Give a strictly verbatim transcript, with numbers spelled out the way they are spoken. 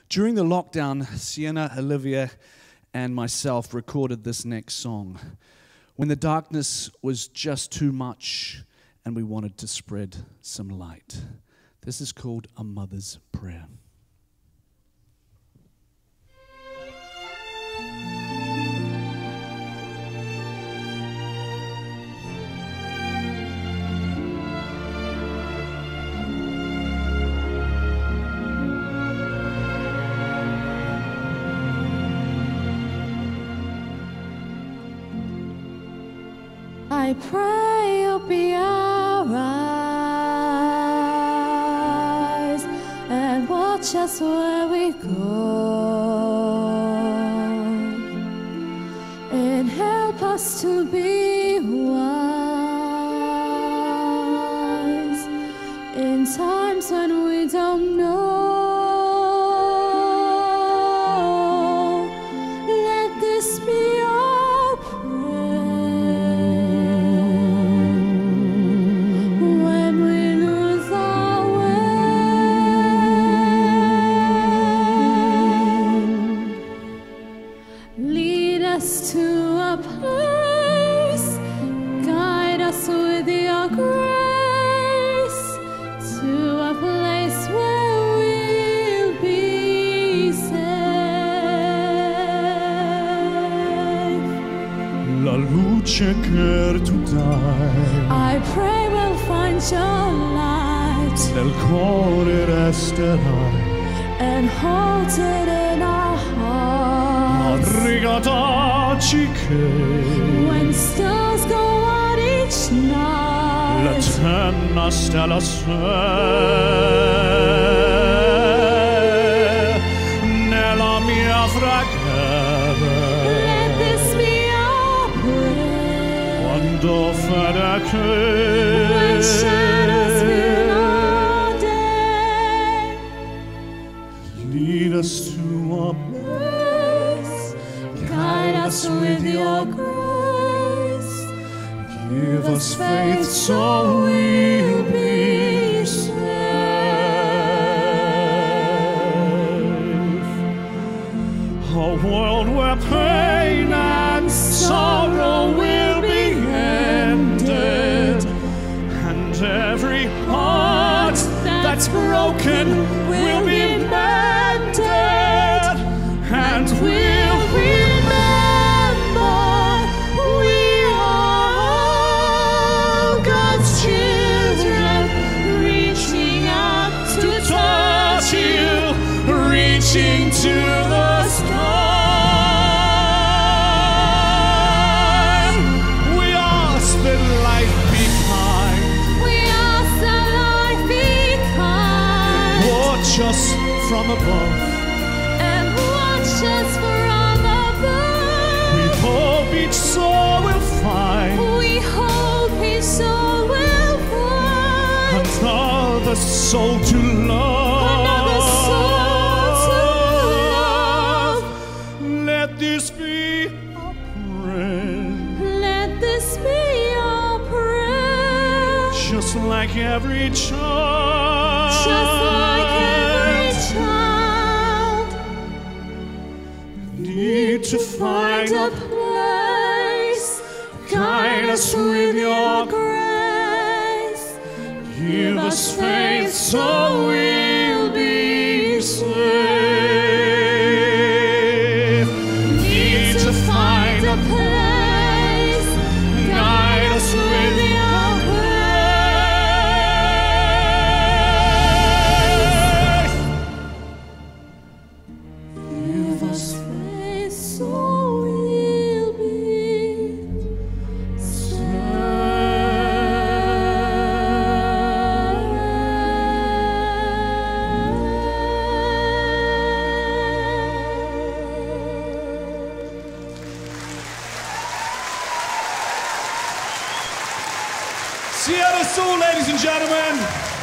During the lockdown, Sienna, Olivia, and myself recorded this next song when the darkness was just too much and we wanted to spread some light. This is called A Mother's Prayer. I pray you'll be our eyes and watch us where we go, and help us to be wise in times when we don't know. Let this be our prayer. To a place, guide us with your grace, to a place where we'll be safe. La luce che tu dai, I pray we'll find your light, nel cuore resterai, and hold it in our hearts. Rigadaci che when stars go out each night, l'eterna stella sei nella mia preghiera. Let this be our prayer. Quando fede che when shadows fill our day, lead us to a guide us with your grace. Give us faith so we'll be safe. A world where pain and sorrow will be ended, and every heart that's broken will be mended, and we'll be reaching to the sky. We ask that life be kind. We ask that life be kind. Watch us from above, and watch us from above. We hope each soul will find. We hope each soul will find another soul to love. Another soul. Let this be our prayer. Let this be our prayer. Just like every child. Just like every child. Need to find a place. Guide us with your grace. Give us faith so we'll be safe. Find a place, guide us with your grace. Give us faith so we'll be Sienna, ladies and gentlemen.